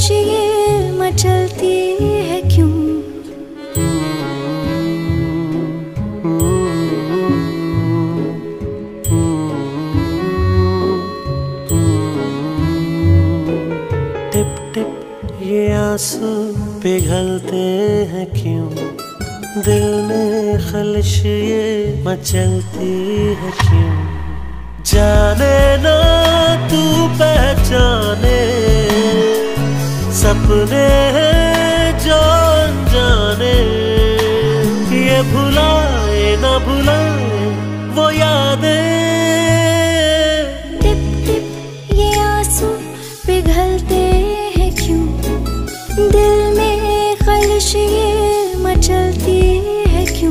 खलिश ये मचलती है क्यों? टिप टिप ये आंसू पिघलते हैं क्यों? दिल में खलिश ये मचलती है क्यों? जाने ना तू पहचाने सपने हैं जो अनजाने, ये भुलाए ना भुलाए वो यादें। टिप टिप ये आंसू पिघलते हैं क्यों? दिल में खलिश ये मचलती है क्यों?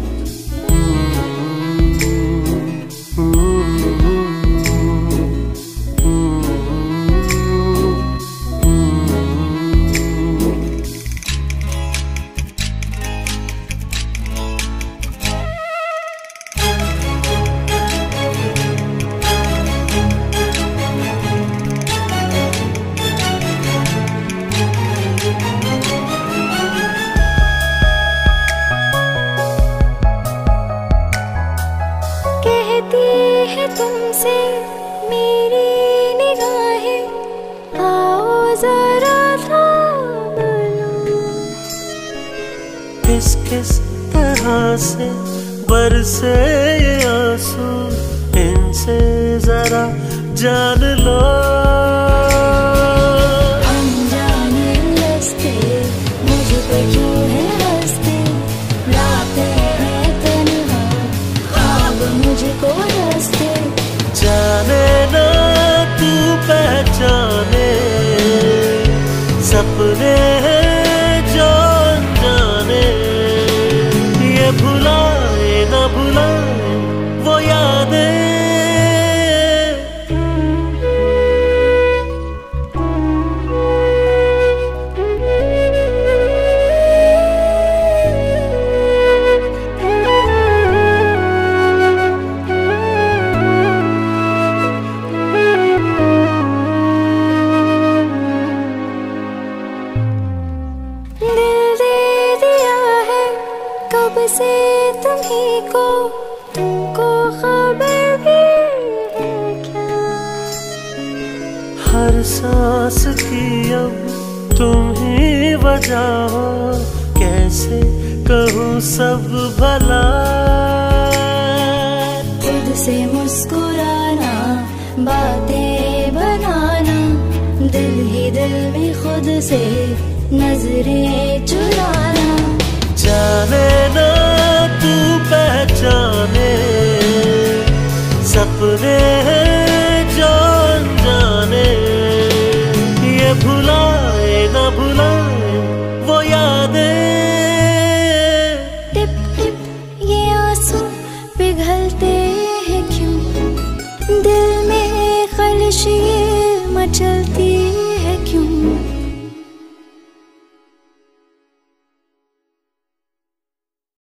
कहती है तुमसे मेरी निगाहें, आओ जरा थाम लो। किस किस तरह से बरसे ये आंसू, इनसे जरा जान लो। अनजाने रास्ते मुझ पे क्यों है हंसते, लाते हैं तन्हा ख्वाब मुझको रास्ते। जाने ना तू पहचाने सपने हैं जो अनजाने, ये भुलाए ना भुलाए वो यादें। कब से तुम्ही को, तुमको खबर भी है क्या? हर सांस की अब तुम ही वजह हो, कैसे कहूँ सब भला। खुद से मुस्कुराना, बातें बनाना, दिल ही दिल में खुद से नजरें चुराना।